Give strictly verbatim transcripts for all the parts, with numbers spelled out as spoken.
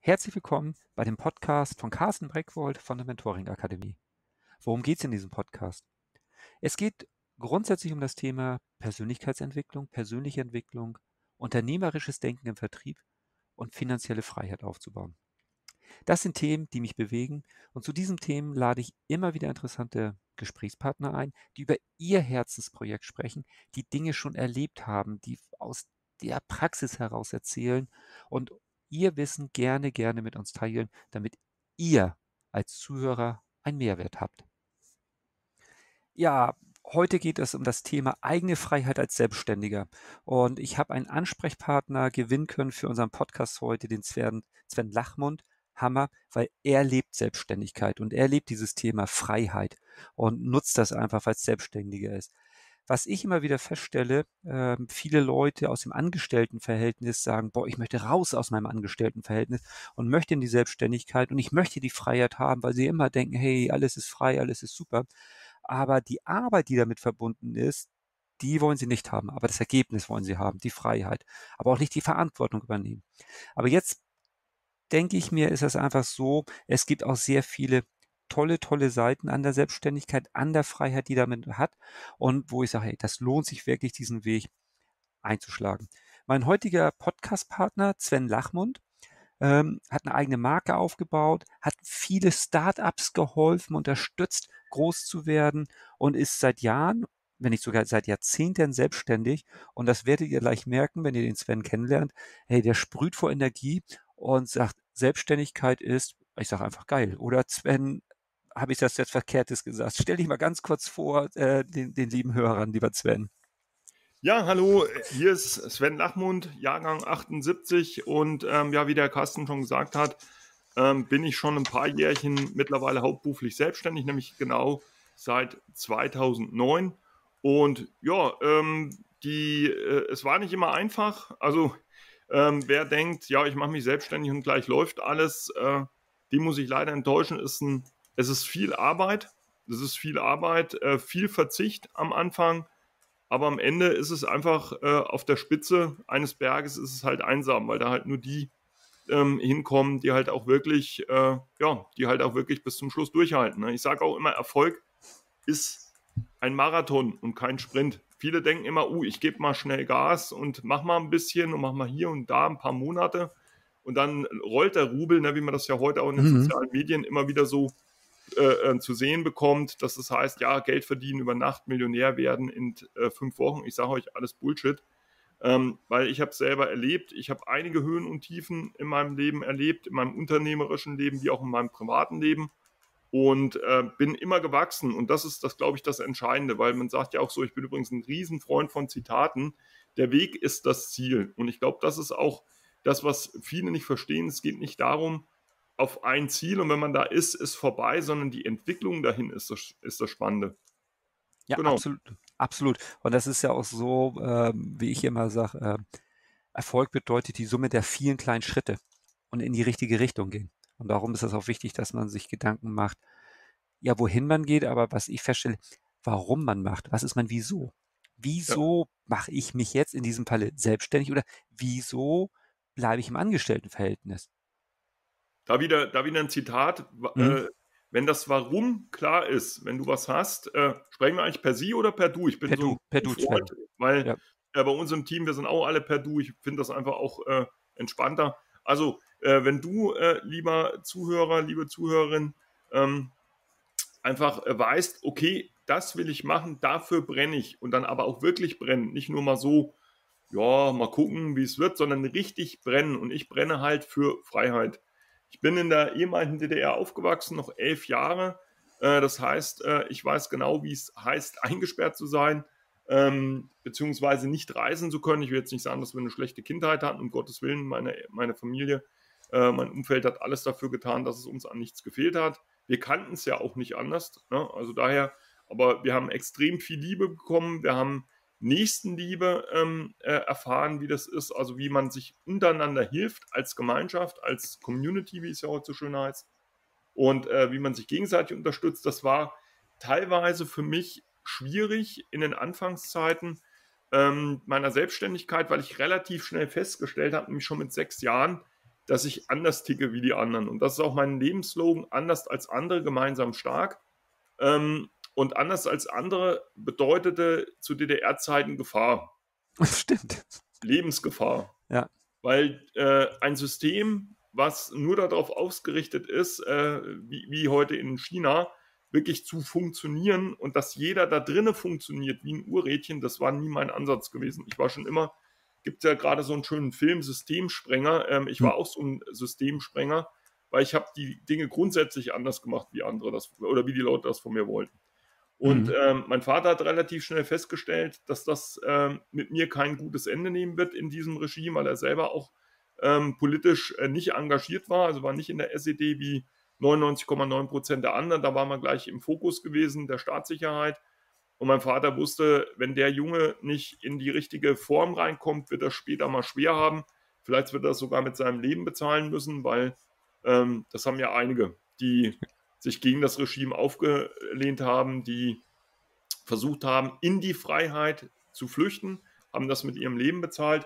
Herzlich willkommen bei dem Podcast von Carsten Breckwold von der Mentoring Akademie. Worum geht es in diesem Podcast? Es geht grundsätzlich um das Thema Persönlichkeitsentwicklung, persönliche Entwicklung, unternehmerisches Denken im Vertrieb und finanzielle Freiheit aufzubauen. Das sind Themen, die mich bewegen, und zu diesen Themen lade ich immer wieder interessante Gesprächspartner ein, die über ihr Herzensprojekt sprechen, die Dinge schon erlebt haben, die aus der Praxis heraus erzählen und ihr Wissen gerne, gerne mit uns teilen, damit ihr als Zuhörer einen Mehrwert habt. Ja, heute geht es um das Thema eigene Freiheit als Selbstständiger. Und ich habe einen Ansprechpartner gewinnen können für unseren Podcast heute, den Sven, Sven Lachmund. Hammer, weil er lebt Selbstständigkeit und er lebt dieses Thema Freiheit und nutzt das einfach, weil es Selbstständiger ist. Was ich immer wieder feststelle, äh, viele Leute aus dem Angestelltenverhältnis sagen, boah, ich möchte raus aus meinem Angestelltenverhältnis und möchte in die Selbstständigkeit und ich möchte die Freiheit haben, weil sie immer denken, hey, alles ist frei, alles ist super. Aber die Arbeit, die damit verbunden ist, die wollen sie nicht haben. Aber das Ergebnis wollen sie haben, die Freiheit. Aber auch nicht die Verantwortung übernehmen. Aber jetzt denke ich mir, ist das einfach so, es gibt auch sehr viele tolle, tolle Seiten an der Selbstständigkeit, an der Freiheit, die damit hat. Und wo ich sage, hey, das lohnt sich wirklich, diesen Weg einzuschlagen. Mein heutiger Podcast-Partner, Sven Lachmund, ähm, hat eine eigene Marke aufgebaut, hat viele Startups geholfen, unterstützt, groß zu werden und ist seit Jahren, wenn nicht sogar seit Jahrzehnten selbstständig. Und das werdet ihr gleich merken, wenn ihr den Sven kennenlernt. Hey, der sprüht vor Energie und sagt, Selbstständigkeit ist, ich sage einfach geil. Oder Sven, habe ich das jetzt Verkehrtes gesagt? Stell dich mal ganz kurz vor, äh, den, den lieben Hörern, lieber Sven. Ja, hallo, hier ist Sven Lachmund, Jahrgang achtundsiebzig und ähm, ja, wie der Carsten schon gesagt hat, ähm, bin ich schon ein paar Jährchen mittlerweile hauptberuflich selbstständig, nämlich genau seit zweitausendneun. Und ja, ähm, die, äh, es war nicht immer einfach. Also ähm, wer denkt, ja, ich mache mich selbstständig und gleich läuft alles, äh, die muss ich leider enttäuschen. Ist ein, es ist viel Arbeit, es ist viel Arbeit, äh, viel Verzicht am Anfang. Aber am Ende ist es einfach äh, auf der Spitze eines Berges ist es halt einsam, weil da halt nur die ähm, hinkommen, die halt auch wirklich, äh, ja, die halt auch wirklich bis zum Schluss durchhalten. Ne? Ich sage auch immer, Erfolg ist ein Marathon und kein Sprint. Viele denken immer, uh, ich gebe mal schnell Gas und mach mal ein bisschen und mach mal hier und da ein paar Monate und dann rollt der Rubel, ne, wie man das ja heute auch in den Mhm. sozialen Medien immer wieder so äh, zu sehen bekommt, dass es heißt, ja, Geld verdienen über Nacht, Millionär werden in äh, fünf Wochen. Ich sage euch, alles Bullshit, ähm, weil ich habe es selber erlebt. Ich habe einige Höhen und Tiefen in meinem Leben erlebt, in meinem unternehmerischen Leben wie auch in meinem privaten Leben und äh, bin immer gewachsen. Und das ist, das glaube ich, das Entscheidende, weil man sagt ja auch so, ich bin übrigens ein Riesenfreund von Zitaten, der Weg ist das Ziel. Und ich glaube, das ist auch das, was viele nicht verstehen. Es geht nicht darum, auf ein Ziel und wenn man da ist, ist vorbei, sondern die Entwicklung dahin ist das, ist das Spannende. Ja, Genau. absolut, absolut. Und das ist ja auch so, ähm, wie ich immer sage, äh, Erfolg bedeutet die Summe der vielen kleinen Schritte und in die richtige Richtung gehen. Und darum ist es auch wichtig, dass man sich Gedanken macht, ja, wohin man geht, aber was ich feststelle, warum man macht. Was ist mein Wieso? Ja. Wieso mache ich mich jetzt in diesem Falle selbstständig oder wieso bleibe ich im Angestelltenverhältnis? Da wieder, da wieder ein Zitat. Mhm. Äh, wenn das Warum klar ist, wenn du was hast, äh, sprechen wir eigentlich per Sie oder per Du? Ich bin Per so Du, ein per Du, Sven. Freund, weil Ja. äh, bei uns im Team, wir sind auch alle per Du. Ich finde das einfach auch äh, entspannter. Also, äh, wenn du, äh, lieber Zuhörer, liebe Zuhörerin, ähm, einfach äh, weißt, okay, das will ich machen, dafür brenne ich und dann aber auch wirklich brennen, nicht nur mal so, ja, mal gucken, wie es wird, sondern richtig brennen und ich brenne halt für Freiheit. Ich bin in der ehemaligen D D R aufgewachsen, noch elf Jahre. Äh, das heißt, äh, ich weiß genau, wie es heißt, eingesperrt zu sein, ähm, beziehungsweise nicht reisen zu können. Ich will jetzt nicht sagen, dass wir eine schlechte Kindheit hatten, um Gottes Willen, meine, meine Familie, äh, mein Umfeld hat alles dafür getan, dass es uns an nichts gefehlt hat. Wir kannten es ja auch nicht anders, ne? Also daher, aber wir haben extrem viel Liebe bekommen, wir haben Nächstenliebe ähm, äh, erfahren, wie das ist, also wie man sich untereinander hilft als Gemeinschaft, als Community, wie es ja heute so schön heißt, und äh, wie man sich gegenseitig unterstützt. Das war teilweise für mich schwierig in den Anfangszeiten ähm, meiner Selbstständigkeit, weil ich relativ schnell festgestellt habe, nämlich schon mit sechs Jahren, dass ich anders ticke wie die anderen. Und das ist auch mein Lebensslogan: anders als andere, gemeinsam stark. Ähm, und anders als andere bedeutete zu D D R-Zeiten Gefahr. Stimmt. Lebensgefahr. Ja. Weil äh, ein System, was nur darauf ausgerichtet ist, äh, wie, wie heute in China, wirklich zu funktionieren und dass jeder da drinnen funktioniert wie ein Uhrrädchen, das war nie mein Ansatz gewesen. Ich war schon immer, gibt ja gerade so einen schönen Film, Systemsprenger. Ähm, ich war Hm. auch so ein Systemsprenger, weil ich habe die Dinge grundsätzlich anders gemacht, wie andere das, oder wie die Leute das von mir wollten. Und Mhm. ähm, mein Vater hat relativ schnell festgestellt, dass das ähm, mit mir kein gutes Ende nehmen wird in diesem Regime, weil er selber auch ähm, politisch äh, nicht engagiert war, also war nicht in der S E D wie neunundneunzig Komma neun Prozent der anderen. Da war man gleich im Fokus gewesen, der Staatssicherheit. Und mein Vater wusste, wenn der Junge nicht in die richtige Form reinkommt, wird er später mal schwer haben. Vielleicht wird er das sogar mit seinem Leben bezahlen müssen, weil ähm, das haben ja einige, die sich gegen das Regime aufgelehnt haben, die versucht haben, in die Freiheit zu flüchten, haben das mit ihrem Leben bezahlt.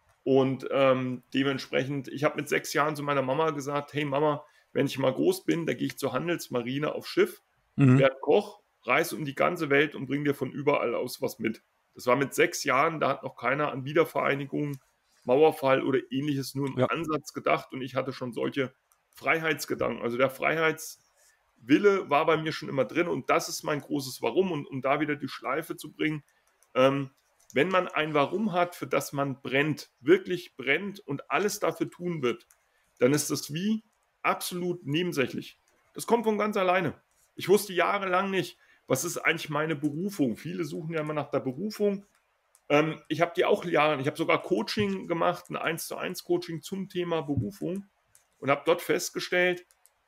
Und ähm, dementsprechend, ich habe mit sechs Jahren zu meiner Mama gesagt, hey Mama, wenn ich mal groß bin, dann gehe ich zur Handelsmarine aufs Schiff, Mhm. werde Koch, reise um die ganze Welt und bringe dir von überall aus was mit. Das war mit sechs Jahren, da hat noch keiner an Wiedervereinigung, Mauerfall oder ähnliches nur im Ja. Ansatz gedacht und ich hatte schon solche Freiheitsgedanken. Also der Freiheitswille war bei mir schon immer drin und das ist mein großes Warum. Und um da wieder die Schleife zu bringen, ähm, wenn man ein Warum hat, für das man brennt, wirklich brennt und alles dafür tun wird, dann ist das wie absolut nebensächlich. Das kommt von ganz alleine. Ich wusste jahrelang nicht, was ist eigentlich meine Berufung. Viele suchen ja immer nach der Berufung. Ähm, ich habe die auch Jahre, ich habe sogar Coaching gemacht, ein eins zu eins Coaching zum Thema Berufung und habe dort festgestellt,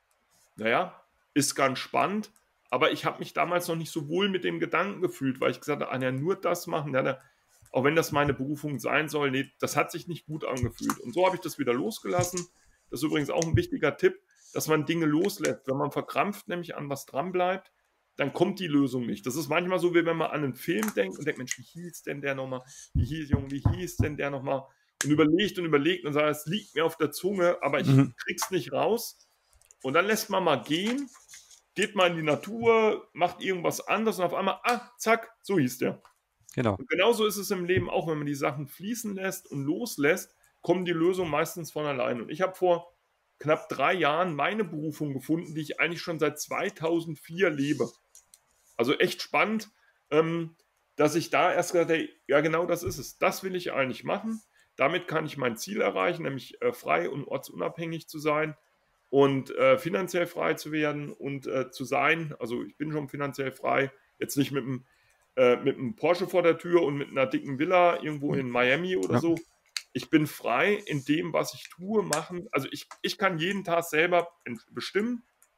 naja, ist ganz spannend, aber ich habe mich damals noch nicht so wohl mit dem Gedanken gefühlt, weil ich gesagt habe, ah, ja, nur das machen, ja, auch wenn das meine Berufung sein soll, nee, das hat sich nicht gut angefühlt. Und so habe ich das wieder losgelassen. Das ist übrigens auch ein wichtiger Tipp, dass man Dinge loslässt. Wenn man verkrampft nämlich an was dran bleibt, dann kommt die Lösung nicht. Das ist manchmal so, wie wenn man an einen Film denkt und denkt, Mensch, wie hieß denn der nochmal? Wie hieß, Junge, wie hieß denn der nochmal? Und überlegt und überlegt und sagt, es liegt mir auf der Zunge, aber ich Mhm. krieg's nicht raus. Und dann lässt man mal gehen, geht mal in die Natur, macht irgendwas anderes und auf einmal, ah, zack, so hieß der. Genau. Und genauso ist es im Leben auch, wenn man die Sachen fließen lässt und loslässt, kommen die Lösungen meistens von allein. Und ich habe vor knapp drei Jahren meine Berufung gefunden, die ich eigentlich schon seit zweitausendvier lebe. Also echt spannend, ähm, dass ich da erst gesagt habe, ja genau das ist es. Das will ich eigentlich machen. Damit kann ich mein Ziel erreichen, nämlich äh, frei und ortsunabhängig zu sein und äh, finanziell frei zu werden und äh, zu sein. Also ich bin schon finanziell frei, jetzt nicht mit einem äh, mit einem Porsche vor der Tür und mit einer dicken Villa irgendwo in Miami oder Ja. so. Ich bin frei in dem, was ich tue, machen. Also ich, ich kann jeden Tag selber bestimmen,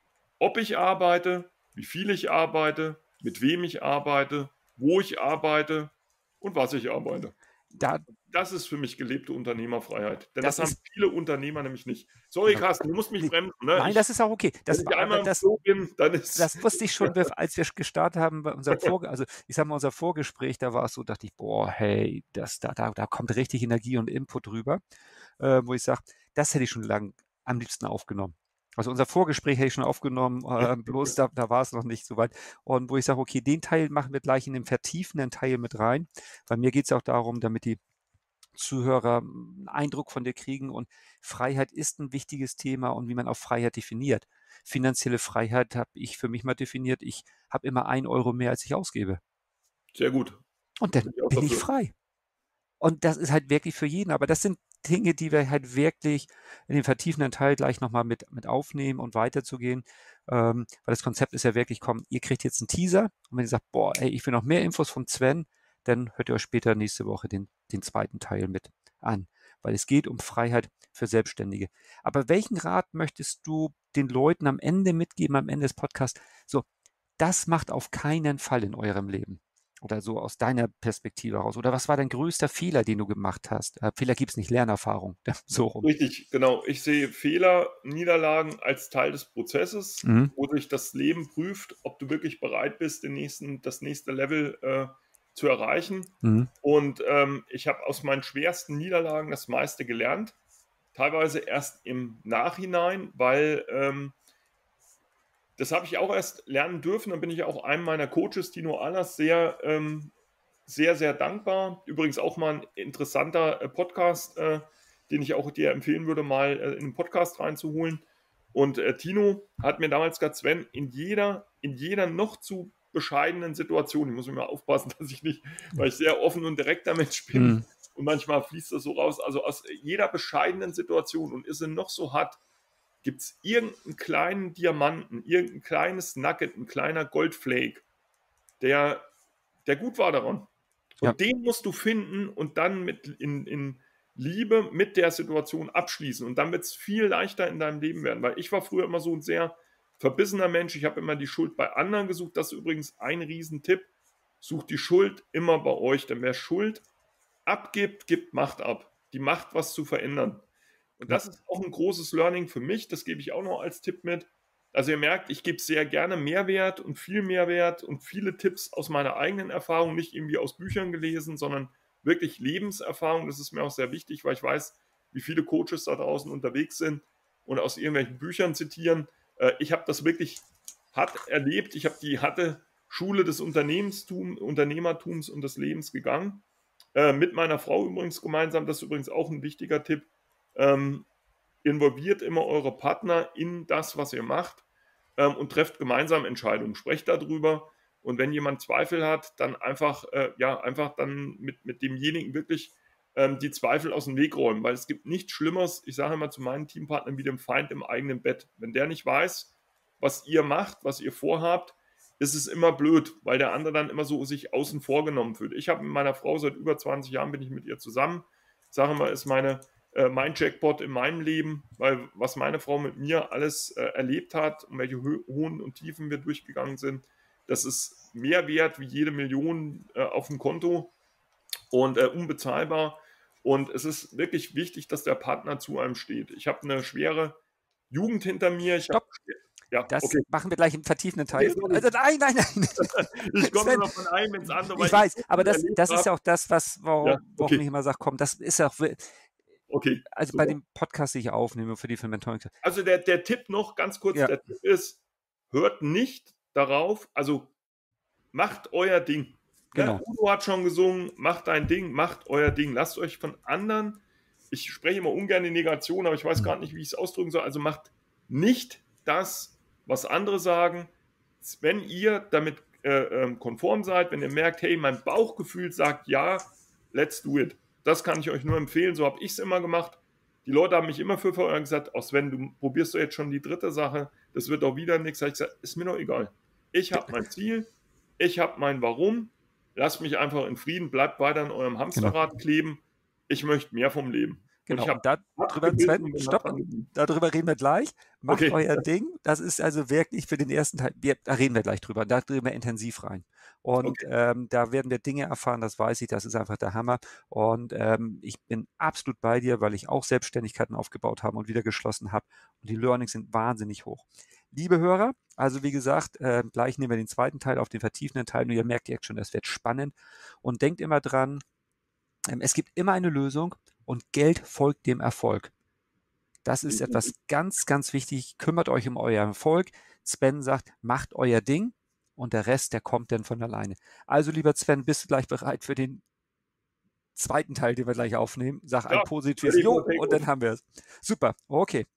ob ich arbeite, wie viel ich arbeite, mit wem ich arbeite, wo ich arbeite und was ich arbeite. Da, Das ist für mich gelebte Unternehmerfreiheit. Denn das, das haben ist, viele Unternehmer nämlich nicht. Sorry, genau. Carsten, du musst mich Nee, bremsen. Ne? Nein, Ich, das ist auch okay. wenn Das ich war, einmal aber im das, Flow bin, dann ist. das wusste ich schon, bev- als wir gestartet haben bei unserem Vorge also ich sag mal, unser Vorgespräch, da war es so, dachte ich, boah, hey, das, da, da, da kommt richtig Energie und Input rüber, äh, wo ich sage, das hätte ich schon lang am liebsten aufgenommen. Also unser Vorgespräch hätte ich schon aufgenommen, äh, bloß da, da war es noch nicht so weit. Und wo ich sage, okay, den Teil machen wir gleich in den vertiefenden Teil mit rein. Bei mir geht es auch darum, damit die Zuhörer einen Eindruck von dir kriegen. Und Freiheit ist ein wichtiges Thema und wie man auch Freiheit definiert. Finanzielle Freiheit habe ich für mich mal definiert. Ich habe immer ein Euro mehr, als ich ausgebe. Sehr gut. Und dann Bin ich auch bin ich dafür. frei. Und das ist halt wirklich für jeden. Aber das sind Dinge, die wir halt wirklich in den vertiefenden Teil gleich nochmal mit, mit aufnehmen und weiterzugehen. Ähm, weil das Konzept ist ja wirklich, komm, ihr kriegt jetzt einen Teaser. Und wenn ihr sagt, boah, ey, ich will noch mehr Infos vom Sven, dann hört ihr euch später nächste Woche den, den zweiten Teil mit an. Weil es geht um Freiheit für Selbstständige. Aber welchen Rat möchtest du den Leuten am Ende mitgeben, am Ende des Podcasts? So, das macht auf keinen Fall in eurem Leben. Oder so aus deiner Perspektive heraus. Oder was war dein größter Fehler, den du gemacht hast? Äh, Fehler gibt es nicht, Lernerfahrung. So rum. Richtig, genau. Ich sehe Fehler, Niederlagen als Teil des Prozesses, Mhm. wo sich das Leben prüft, ob du wirklich bereit bist, den nächsten, das nächste Level äh, zu erreichen. Mhm. Und ähm, ich habe aus meinen schwersten Niederlagen das meiste gelernt. teilweise erst im Nachhinein, weil ähm, das habe ich auch erst lernen dürfen. Dann bin ich auch einem meiner Coaches, Tino Allers, sehr, ähm, sehr, sehr dankbar. Übrigens auch mal ein interessanter äh, Podcast, äh, den ich auch dir empfehlen würde, mal äh, in den Podcast reinzuholen. Und äh, Tino hat mir damals gesagt, Sven, in jeder, in jeder noch zu bescheidenen Situation, ich muss mir mal aufpassen, dass ich nicht, weil ich sehr offen und direkter Mensch bin, Mhm. und manchmal fließt das so raus, also aus jeder bescheidenen Situation, und ist sie noch so hart, gibt es irgendeinen kleinen Diamanten, irgendein kleines Nugget, ein kleiner Goldflake, der, der gut war daran. Und Ja. den musst du finden und dann mit in, in Liebe mit der Situation abschließen. Und dann wird es viel leichter in deinem Leben werden. Weil ich war früher immer so ein sehr verbissener Mensch. Ich habe immer die Schuld bei anderen gesucht. Das ist übrigens ein Riesentipp. Sucht die Schuld immer bei euch. Denn wer Schuld abgibt, gibt Macht ab. Die Macht, was zu verändern. Und das ist auch ein großes Learning für mich. Das gebe ich auch noch als Tipp mit. Also ihr merkt, ich gebe sehr gerne Mehrwert und viel Mehrwert und viele Tipps aus meiner eigenen Erfahrung, nicht irgendwie aus Büchern gelesen, sondern wirklich Lebenserfahrung. Das ist mir auch sehr wichtig, weil ich weiß, wie viele Coaches da draußen unterwegs sind und aus irgendwelchen Büchern zitieren. Ich habe das wirklich hart erlebt. Ich habe die harte Schule des Unternehmenstum, Unternehmertums und des Lebens gegangen. Mit meiner Frau übrigens gemeinsam. Das ist übrigens auch ein wichtiger Tipp. Ähm, involviert immer eure Partner in das, was ihr macht, ähm, und trefft gemeinsam Entscheidungen. Sprecht darüber, und wenn jemand Zweifel hat, dann einfach, äh, ja, einfach dann mit, mit demjenigen wirklich ähm, die Zweifel aus dem Weg räumen, weil es gibt nichts Schlimmeres, ich sage immer zu meinen Teampartnern, wie dem Feind im eigenen Bett. Wenn der nicht weiß, was ihr macht, was ihr vorhabt, ist es immer blöd, weil der andere dann immer so sich außen vor genommen fühlt. Ich habe mit meiner Frau seit über zwanzig Jahren, bin ich mit ihr zusammen. Ich sage mal, ist meine mein Jackpot in meinem Leben, weil was meine Frau mit mir alles äh, erlebt hat und welche Hö Hohen und Tiefen wir durchgegangen sind, das ist mehr wert wie jede Million äh, auf dem Konto und äh, unbezahlbar. Und es ist wirklich wichtig, dass der Partner zu einem steht. Ich habe eine schwere Jugend hinter mir. Ich Stopp. Hab, ja, das okay. machen wir gleich im vertiefenden Teil. Okay, also nein, nein, nein. Ich komme noch von einem ins andere. Ich weiß, aber das, das ist ja auch das, was, warum, ja, okay. warum ich immer sage, komm, das ist auch... Okay, also super. Bei dem Podcast, den ich aufnehme für die Mentoring. Also der, der Tipp noch, ganz kurz, ja. der Tipp ist, hört nicht darauf, also macht euer Ding. Genau. Ja, Udo hat schon gesungen, macht dein Ding, macht euer Ding. Lasst euch von anderen, ich spreche immer ungern in Negation, aber ich weiß gar nicht, wie ich es ausdrücken soll, also macht nicht das, was andere sagen. Wenn ihr damit äh, konform seid, wenn ihr merkt, hey, mein Bauchgefühl sagt ja, let's do it. Das kann ich euch nur empfehlen, so habe ich es immer gemacht. Die Leute haben mich immer für verurteilt gesagt, auch Sven, du probierst doch jetzt schon die dritte Sache, das wird doch wieder nichts. Da habe ich gesagt, ist mir doch egal. Ich habe mein Ziel, ich habe mein Warum, lasst mich einfach in Frieden, bleibt weiter in eurem Hamsterrad genau. kleben. Ich möchte mehr vom Leben. Genau, und, und da, darüber, Sven, stopp, darüber reden wir gleich. Macht okay. euer Ding. Das ist also wirklich für den ersten Teil, wir, da reden wir gleich drüber, da drehen wir intensiv rein. Und okay. ähm, da werden wir Dinge erfahren, das weiß ich, das ist einfach der Hammer. Und ähm, ich bin absolut bei dir, weil ich auch Selbstständigkeiten aufgebaut habe und wieder geschlossen habe. Und die Learnings sind wahnsinnig hoch. Liebe Hörer, also wie gesagt, äh, gleich nehmen wir den zweiten Teil auf den vertiefenden Teil. Und ihr merkt jetzt schon, das wird spannend. Und denkt immer dran, ähm, es gibt immer eine Lösung. Und Geld folgt dem Erfolg. Das ist etwas ganz, ganz wichtig. Kümmert euch um euren Erfolg. Sven sagt, macht euer Ding und der Rest, der kommt dann von alleine. Also, lieber Sven, bist du gleich bereit für den zweiten Teil, den wir gleich aufnehmen? Sag ein ja, positives Jo und dann haben wir es. Super, okay.